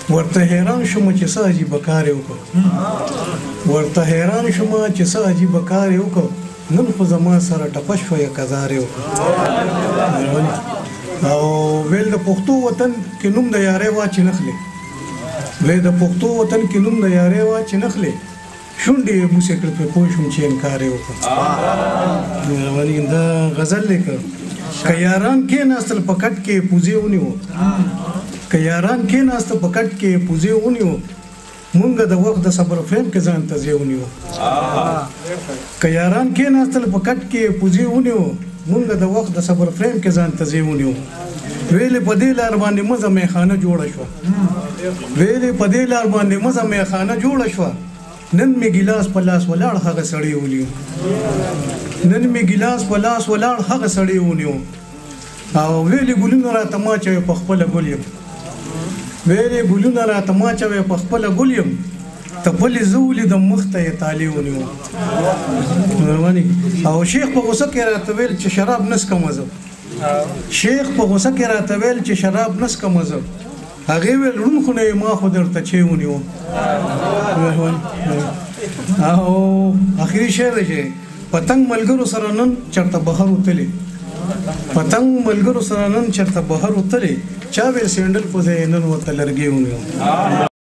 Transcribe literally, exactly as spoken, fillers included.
ورته حیران شوم چې څه عجیب کار یې وکړ ورته حیران شوم چې څه عجیب کار یې وکړ نن خو زما سره ټپه شوه یا کزار یې وکړ او ویل د پښتو وطن کې نوم د یارۍ وا چې نخلې ویل د پښتو وطن کې نوم د یارۍ وا چې نخلې شونډې یې بوسې کړې پرې پوه شوم چې انکار یې وکړ دا غزل لیکه که یاران کېناستل په کټ کې پوزې ونیو که یاران کېناسته په کټ کې پوزې ونیو مونږ د وخت د صبر فریم کې ځان ته ځای ونیو که یاران کېناستل په کټ کې پوزې ونیو مونږ د وخت د صبر فریم کې ځان ته ځای ونیو ویلې په دې لار باندې مزه میخانه جوړه شوه ویلې په دې لار باندې مزه میخانه جوړه شوه نن مې ګیلاس په لاس ولاړ هغه سړی ونیو نن مې ګیلاس په لاس ولاړ هغه سړی ونیو او ویلې ګلونه راته ما چوي په خپله ګل یم ویلې ګلونه راته ما چوي په خپله ګل یم تپلې زه ولیدم مخ ته یې تالې ونیو او شیخ په غوسه کې راته ویل چې شراب نسکمه زه شیخ په غوسه کې راته ویل چې شراب نسکمه زه هغې ویل ړوند خو نه یې ما خو درته چې ونیو او اخري شعر دی چې پتنګ ملګرو سره نن چېرته بهر وتلې پتنګ ملګرو سره نن چېرته بهر وتلې چا ویل سینډل په ځای نن ورته لرګې ونیو